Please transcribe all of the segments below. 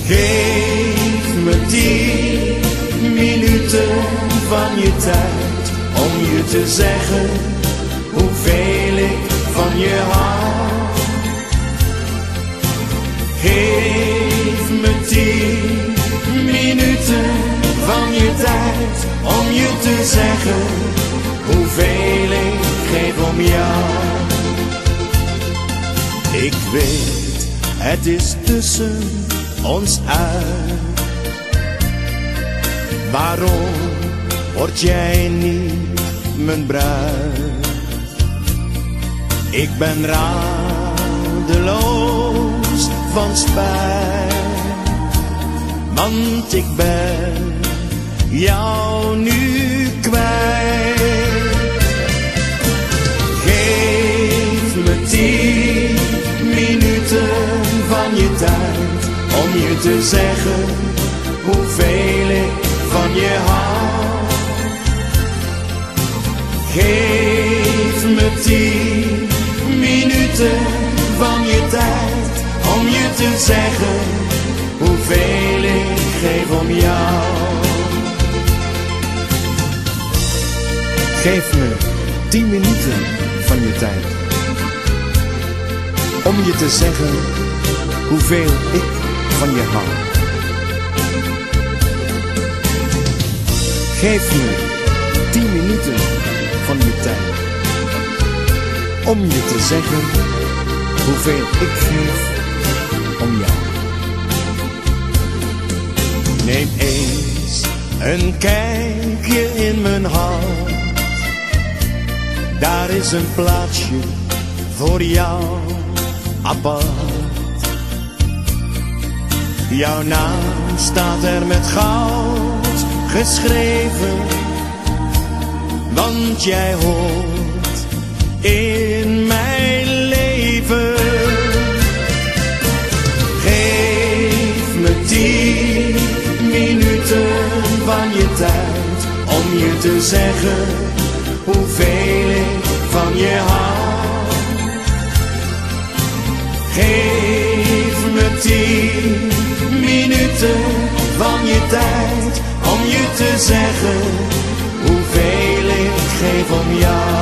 Geef me 10 minuten van je tijd om je te zeggen hoeveel ik van je hou. Geef me 10 minuten van je tijd om je te zeggen hoeveel ik geef om jou. Ik weet, het is tussen ons uit. Waarom word jij niet mijn bruid? Ik ben radeloos van spijt, want ik ben jou nu kwijt. Geef me 10 minuten van je tijd om je te zeggen hoeveel ik van je hou. Geef me 10 minuten van je tijd om je te zeggen hoeveel ik geef om jou. Geef me 10 minuten van je tijd om je te zeggen hoeveel ik van je hou. Geef me 10 minuten van je tijd om je te zeggen hoeveel ik geef om jou. Neem eens een kijkje in mijn hart. Daar is een plaatsje voor jou apart. Jouw naam staat er met goud geschreven, want jij hoort in mijn leven. Geef me 10 minuten van je tijd om je te zeggen hoeveel ik van je hou. Geef me 10 minuten van je tijd om je te zeggen hoeveel ik geef om jou.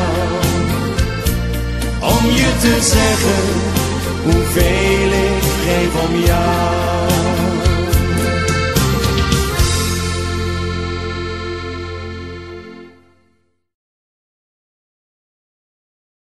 Om je te zeggen hoeveel ik geef om jou.